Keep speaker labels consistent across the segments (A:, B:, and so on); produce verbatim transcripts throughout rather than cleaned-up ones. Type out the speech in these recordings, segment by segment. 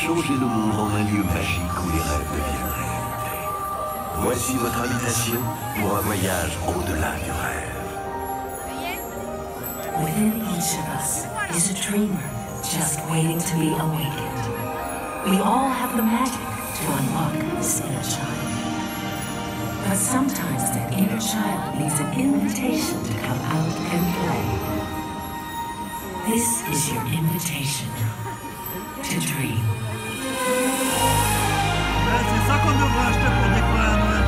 A: changer le monde en un lieu magique où les rêves deviennent réalité. Voici votre invitation pour un voyage au-delà du rêve.
B: Within each of us is a dreamer just waiting to be awakened. We all have the magic to unlock this inner child. But sometimes that inner child needs an invitation to come out and play. This is your invitation to dream.
C: Ouais, c'est ça qu'on devrait acheter pour décorer à Noël.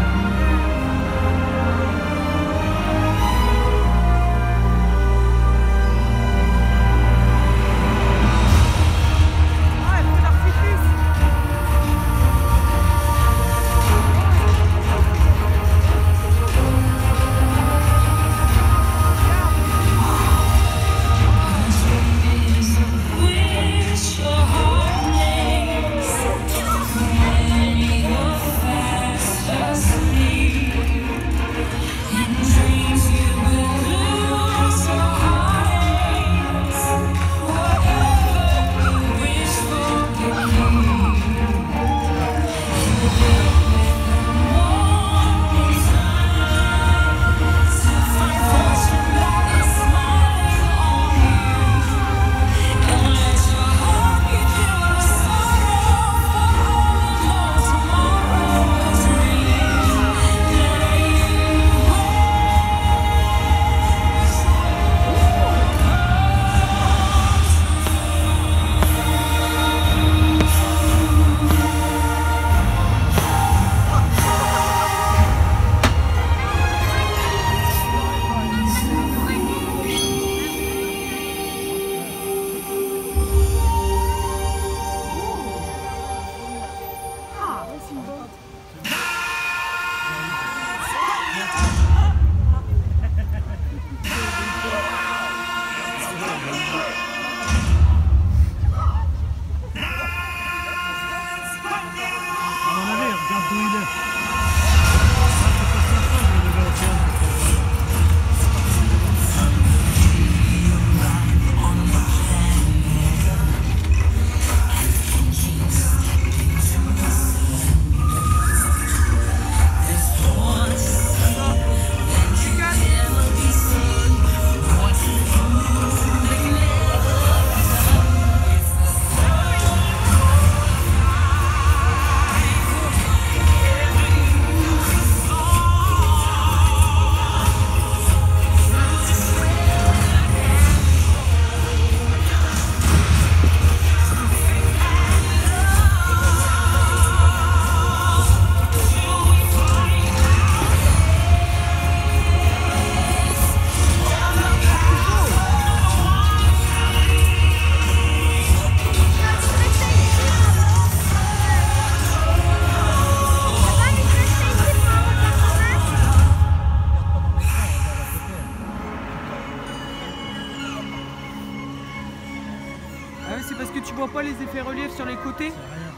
D: C'est parce que tu vois pas les effets reliefs sur les côtés?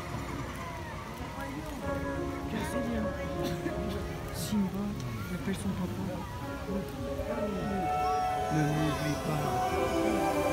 D: Simba, il appelle son papa. Ne m'oublie pas.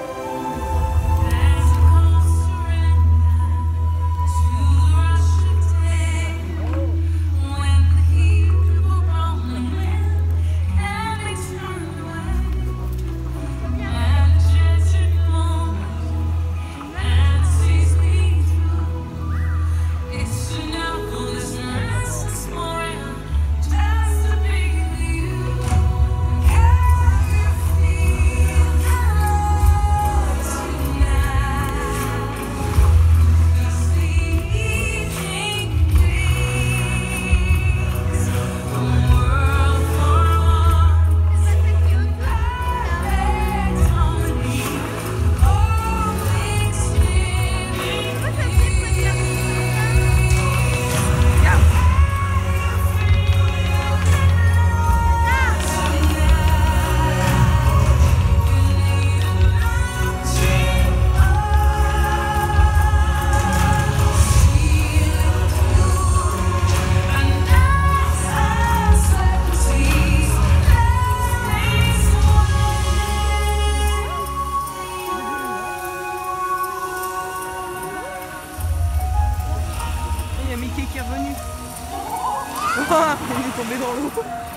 E: Can you feel
D: qui est revenu. Oh, il est tombé dans l'eau.